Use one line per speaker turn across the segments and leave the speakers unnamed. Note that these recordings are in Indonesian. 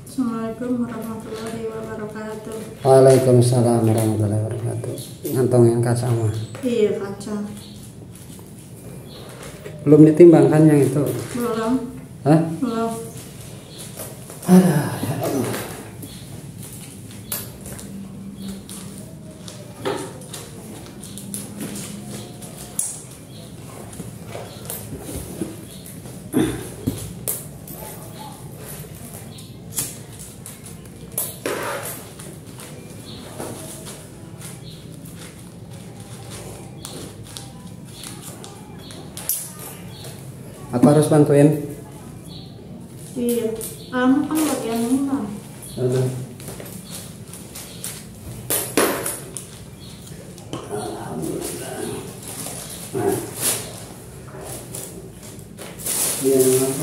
Assalamualaikum warahmatullahi wabarakatuh.
Waalaikumsalam warahmatullahi wabarakatuh. Ngantongin kaca mah.
Iya, kaca.
Belum ditimbangkan yang itu?
Belum.
Hah?
Belum.
Aduh, ya Allah. Aku harus bantuin.
Iya. Kamu kan bagian ini kan.
Aduh. Nah. Iya, apa?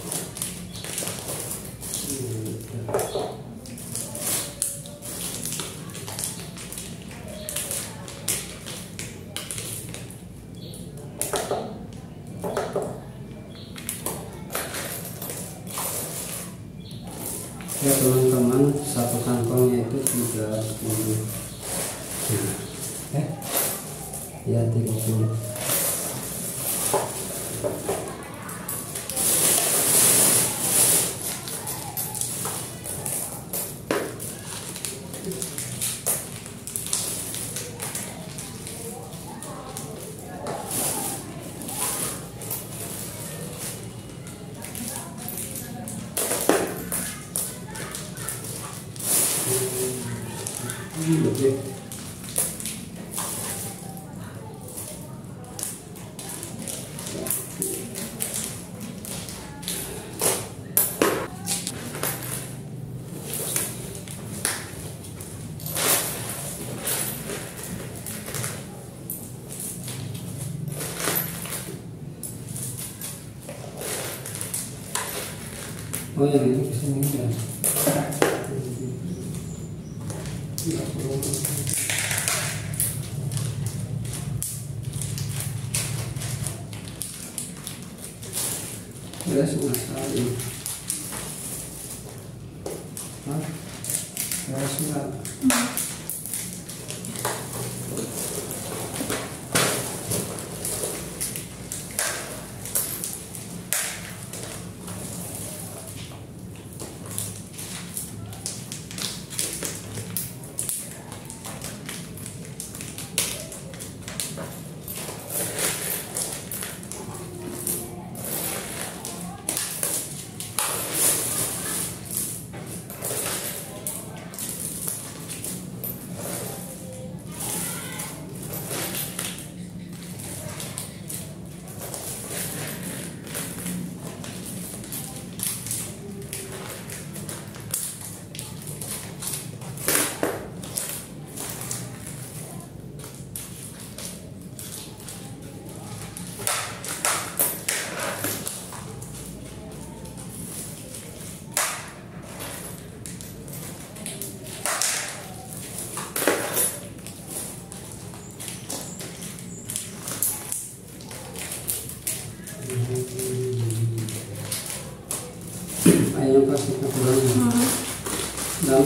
Ya teman-teman, satu kantongnya itu 30. Ya 30. Oke. Oh ya, ini kesini ya. Ya sudah ini. Hah? Ya sudah. Ayam pasti kekurang. Dan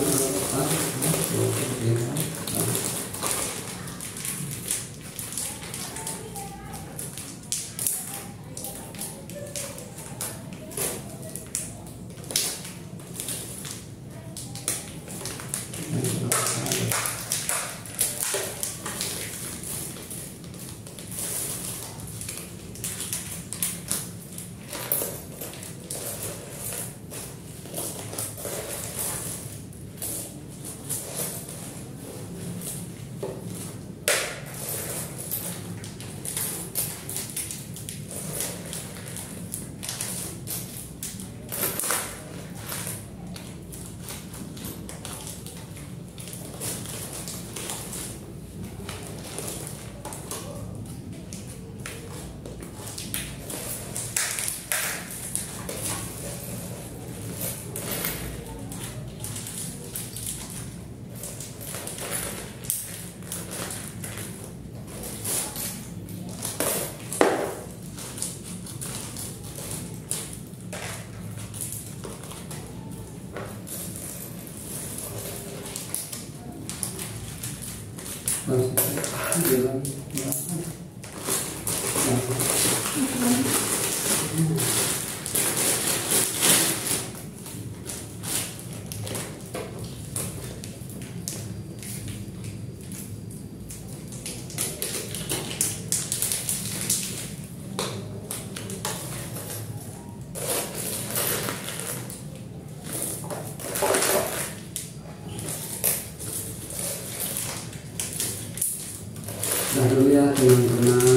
Dah dulu ya teman-teman.